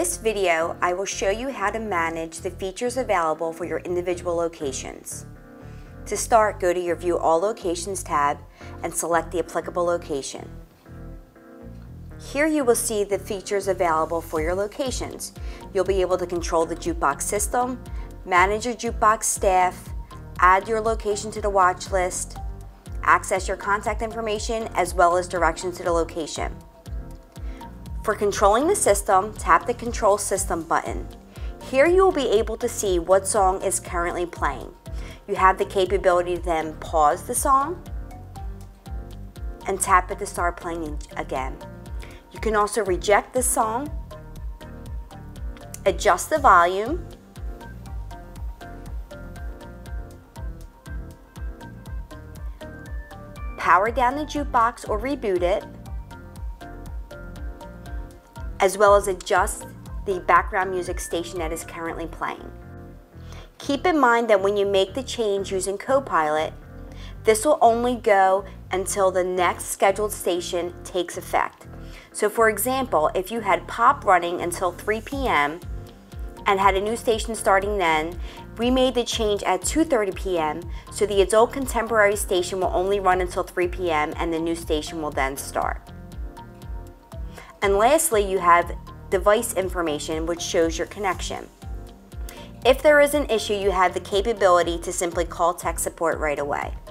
this video, I will show you how to manage the features available for your individual locations. To start, go to your View All Locations tab and select the applicable location. Here you will see the features available for your locations. You'll be able to control the jukebox system, manage your jukebox staff, add your location to the watch list, access your contact information, as well as directions to the location. For controlling the system, tap the Control System button. Here you will be able to see what song is currently playing. You have the capability to then pause the song and tap it to start playing again. You can also reject the song, adjust the volume, power down the jukebox or reboot it, as well as adjust the background music station that is currently playing. Keep in mind that when you make the change using Copilot, this will only go until the next scheduled station takes effect. So for example, if you had pop running until 3 p.m. and had a new station starting then, we made the change at 2:30 p.m. so the adult contemporary station will only run until 3 p.m. and the new station will then start. And lastly, you have device information, which shows your connection. If there is an issue, you have the capability to simply call tech support right away.